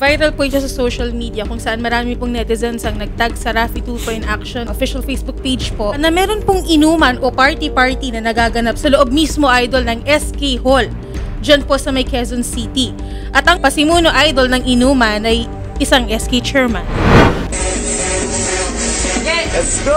Viral po siya sa social media kung saan marami pong netizens ang nagtag sa Raffy 2 in Action official Facebook page po na meron pong inuman o party-party na nagaganap sa loob mismo, idol, ng SK Hall dyan po sa may Quezon City. At ang pasimuno, idol, ng inuman ay isang SK chairman. Let's go!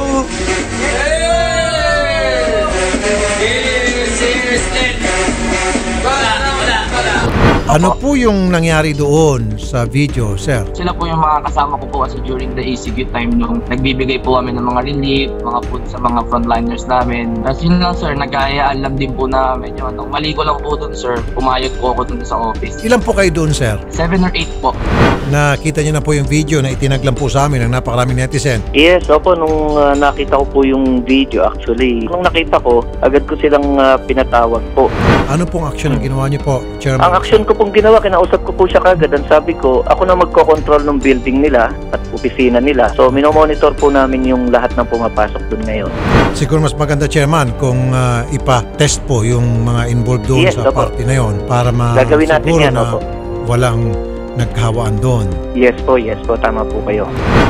Ano po yung nangyari doon sa video, sir? Sila po yung mga kasama ko po kasi during the ECQ time nung nagbibigay po kami ng mga relief, mga food sa mga frontliners namin. Tapos yun lang, sir, nag-aayaan din po na medyo mali ko lang po doon, sir. Pumayag po ako doon sa office. Ilan po kayo doon, sir? 7 or 8 po. Nakita niyo na po yung video na itinaglan po sa amin ng napakaraming netizen. Yes, opo, nung nakita ko po yung video actually, nung nakita ko, agad ko silang pinatawag po. Ano pong action ang ginawa niyo po, Chairman? Ang action ko pong ginawa, kinausap ko po siya kagad. Ang sabi ko, ako na magko-control ng building nila at opisina nila. So, minomonitor po namin yung lahat ng pumapasok doon ngayon. Siguro mas maganda, Chairman, kung ipa-test po yung mga involved doon sa party na yon para gagawin natin siguro yan, na opo. Walang naghawaan doon. Yes po, tama po kayo.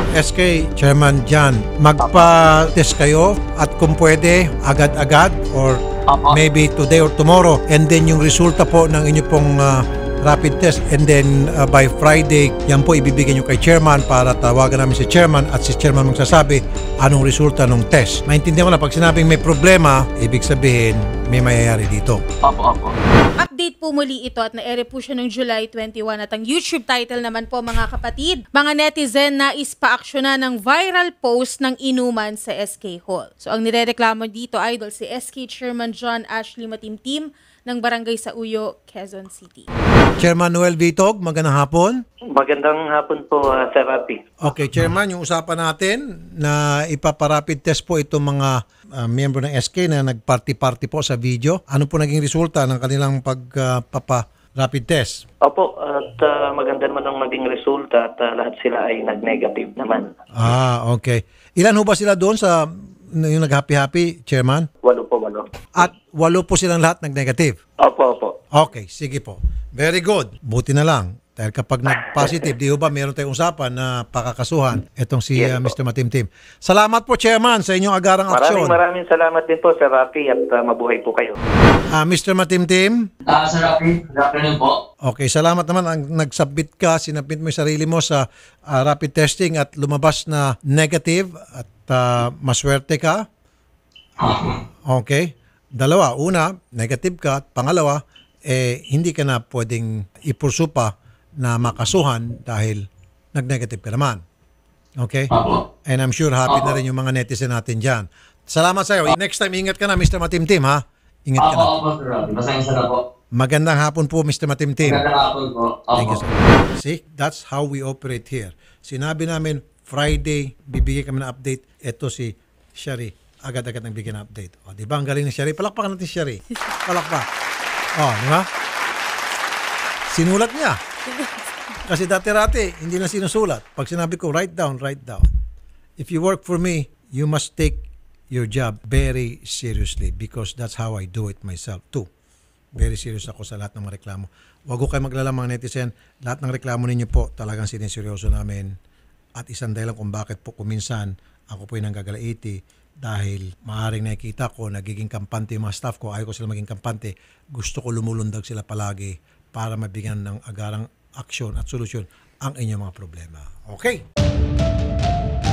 SK Chairman Jan, magpa-test kayo at kung pwede, agad-agad or maybe today or tomorrow, and then yung resulta po ng inyo pong rapid test, and then by Friday, yan po ibibigay nyo kay Chairman para tawagan namin si Chairman at si Chairman magsasabi anong resulta ng test. Maintindihan ko na pag sinabing may problema, ibig sabihin may mayayari dito. Opo. Update po muli ito at na-ere po siya noong July 21 at ang YouTube title naman po, mga kapatid, mga netizen na ispa-aksyonan ng viral post ng inuman sa SK Hall. So ang nirereklamo dito, idol, si SK Chairman John Ashley Matimtim ng Barangay sa Uyo, Quezon City. Chairman Noel Vitog, magandang hapon. Magandang hapon po, Sir Raffy. Okay, Chairman, yung usapan natin na ipaparapid test po itong mga miyembro ng SK na nagparty-party po sa video. Ano po naging resulta ng kanilang pagpapa-rapid test? Opo, at maganda naman ang naging resulta at lahat sila ay nag-negative naman. Okay. Ilan ho ba sila doon sa yung nag-happy-happy, Chairman? 8 po. At 8 po silang lahat nag-negative? Opo. Okay, sige po. Very good. Buti na lang. Dahil kapag nag-positive, di ba meron tayong usapan na pakakasuhan itong si Mr. Matimtim. Salamat po, Chairman, sa inyong agarang aksyon. Maraming salamat din po, Sir Raffy, at mabuhay po kayo. Mr. Matimtim? Sir Raffy, good afternoon po. Okay, salamat naman. Ang nag-submit ka, sinabit mo yung sarili mo sa rapid testing at lumabas na negative at maswerte ka. Okay. Dalawa. Una, negative ka. At pangalawa, hindi ka na pwedeng ipursu pa na makasuhan dahil nag-negative ka naman. Okay? And I'm sure happy na rin yung mga netizen natin dyan. Salamat sa iyo. Next time, ingat ka na, Mr. Matimtim, ha? Ingat ka na. Sir Raffy. Pasensya na po. Magandang hapon po, Mr. Matimtim. Magandang hapon po. Thank you, sir. See, that's how we operate here. Sinabi namin, Friday, bibigyan kami ng update. Ito si Shari, agad-agad nang bigyan ng update. O, di ba? Ang galing ni Shari. Palakpakan natin si Shari. Palakpak. O, di ba? Sinulat niya. Kasi dati-rati, hindi na sinusulat. Pag sinabi ko, write down, write down. If you work for me, you must take your job very seriously because that's how I do it myself too. Very serious ako sa lahat ng mga reklamo. Huwag ko kayo maglala mga netizen. Lahat ng reklamo ninyo po talagang siniseryoso namin. At isang dahilan kung bakit po kuminsan ako po yung nanggagalaiti dahil maaaring nakikita ko nagiging kampante yung mga staff ko. Ayaw ko sila maging kampante. Gusto ko lumulundag sila palagi para mabigyan ng agarang aksyon at solusyon ang inyong mga problema. Okay?